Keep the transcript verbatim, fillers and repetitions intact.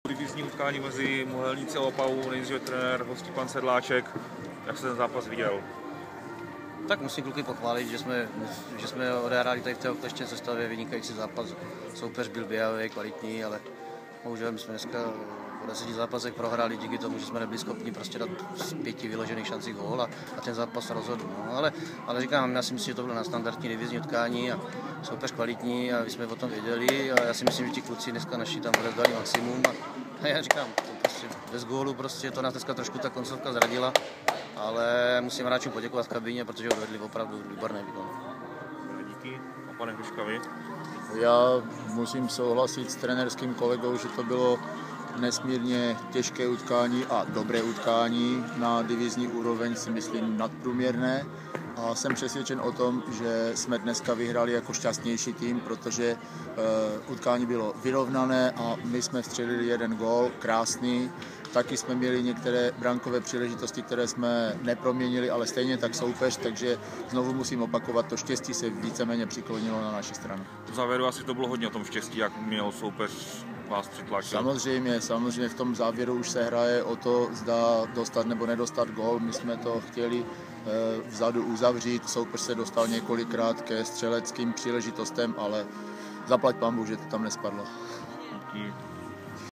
Divizní utkání mezi Mohelníci a Opavou, nejdříve trenér, hostí pan Sedláček. Jak se ten zápas viděl? Tak musím kluky pochválit, že jsme, že jsme odehráli tady v té okleštěné sestavě vynikající zápas. Soupeř byl běhavý, kvalitní, ale bohužel my jsme dneska po deseti zápasech prohráli díky tomu, že jsme nebyli schopni prostě dát z pěti vyložených šancí gól a, a ten zápas rozhodl. No, ale, ale říkám, já si myslím, že to bylo na standardní divizní utkání a soupeř kvalitní a my jsme o tom věděli a já si myslím, že ti kluci dneska naši tam rozdali maximum a, a já říkám, prostě bez gólu prostě to nás dneska trošku ta koncovka zradila, ale musím hráčům poděkovat v kabině, protože odvedli opravdu výborné výkon. Díky. A pane Hruška, vy? Já musím souhlasit s trenérským kolegou, že to bylo nesmírně těžké utkání a dobré utkání, na divizní úroveň si myslím nadprůměrné. A jsem přesvědčen o tom, že jsme dneska vyhráli jako šťastnější tým, protože uh, utkání bylo vyrovnané a my jsme vstřelili jeden gól, krásný. Taky jsme měli některé brankové příležitosti, které jsme neproměnili, ale stejně tak soupeř, takže znovu musím opakovat, to štěstí se víceméně přiklonilo na naši stranu. V závěru asi to bylo hodně o tom štěstí, jak měl soupeř vás přitlačit. Samozřejmě, samozřejmě v tom závěru už se hraje o to, zda dostat nebo nedostat gól. My jsme to chtěli e, vzadu uzavřít, soupeř se dostal několikrát ke střeleckým příležitostem, ale zaplať pánbůh, že to tam nespadlo. Díky.